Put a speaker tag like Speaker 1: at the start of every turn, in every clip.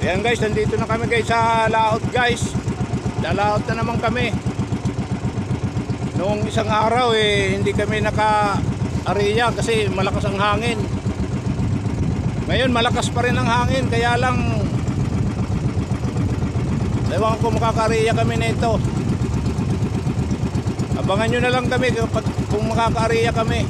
Speaker 1: Ayan guys, nandito na kami guys sa laot guys. Lalaot na naman kami. Noong isang araw hindi kami naka-area kasi malakas ang hangin. Ngayon malakas pa rin ang hangin, kaya lang ewan ko makaka-area kami nito. Abangan nyo na lang kami kung makaka-area kami.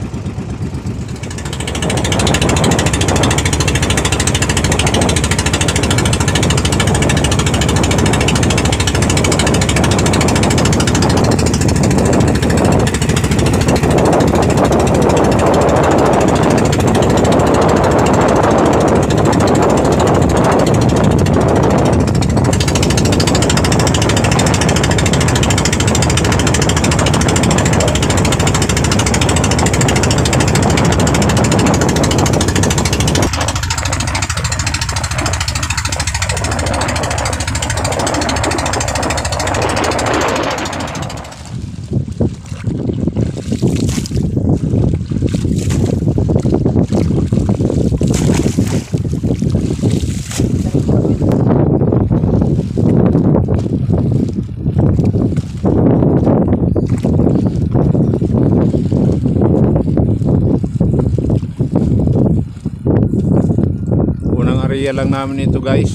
Speaker 1: Area lang namin ito guys.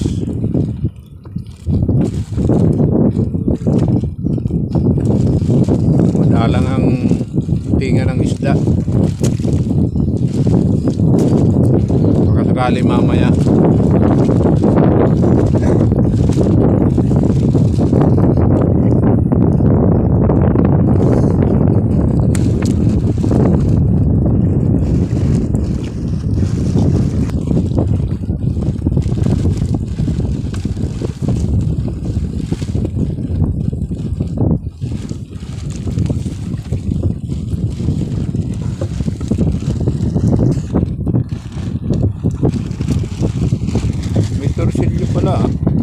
Speaker 1: Madalang ang tinga ng isda. Baka sakali mamaya. Torsilyo pala.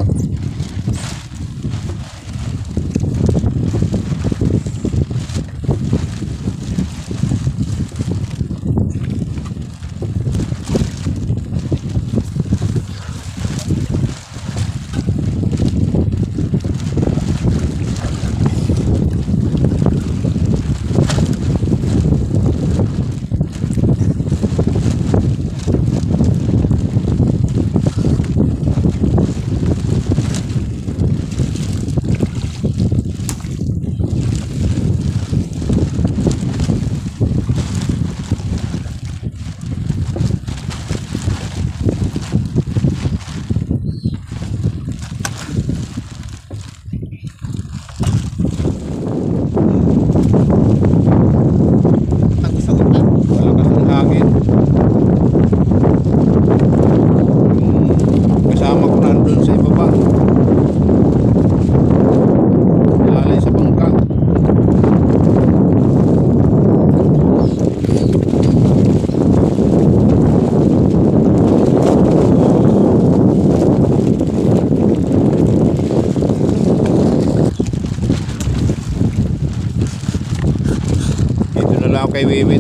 Speaker 1: Kay Wiwit.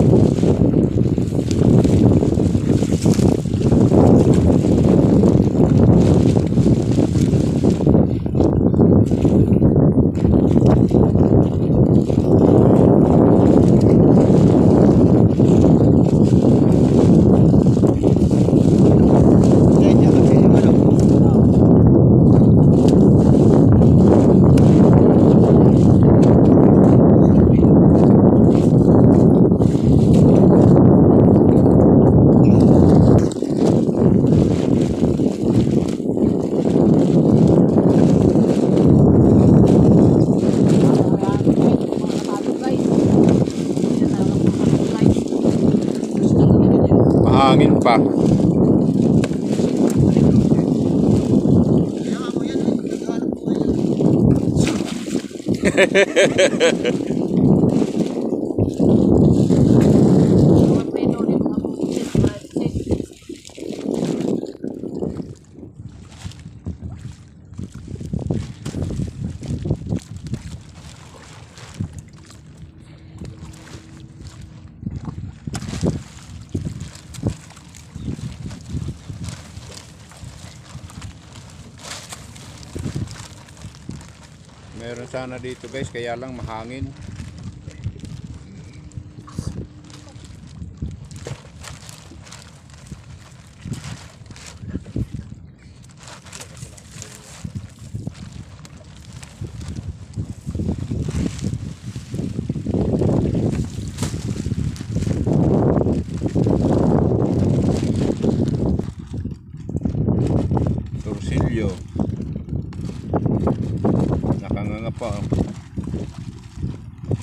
Speaker 1: Hangin pa. Meron sana dito guys, kaya lang mahangin. Torsilyo. Nakanganga pa.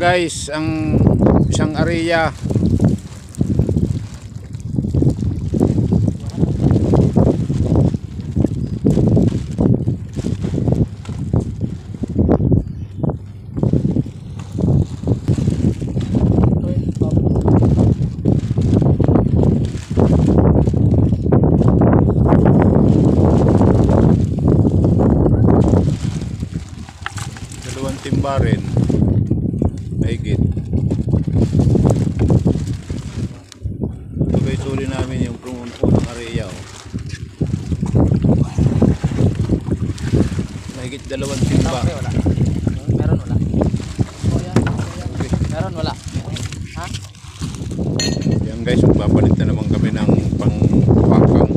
Speaker 1: guys ang isang area. Dalawang timba rin. Mahigit. Ito guys, huli namin yung unang area. Oh. Mahigit dalawang timba.
Speaker 2: Wala. Meron wala. Meron wala. Ha?
Speaker 1: Yan guys, magpapalit na naman kami ng pangwakang.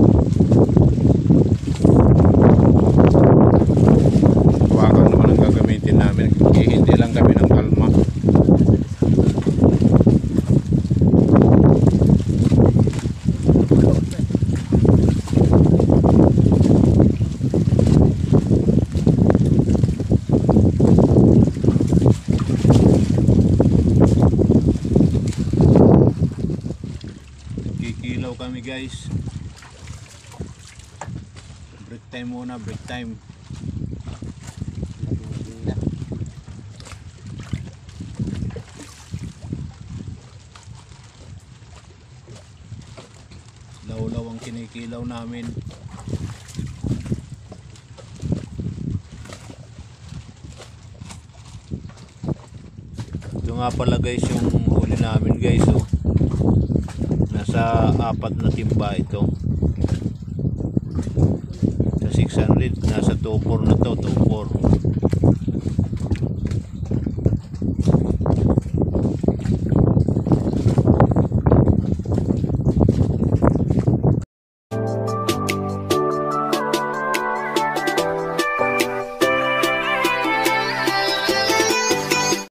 Speaker 1: Wakang naman ang gagamitin namin. Hindi lang kami ng kalma. Kikilaw kami guys. Break time muna, break time. Lawlaw ang kinikilaw namin. Ito nga pala guys yung huli namin guys. Oh. Nasa 4 na timba ito. Sa 600, nasa 2.4 na to, 2.4.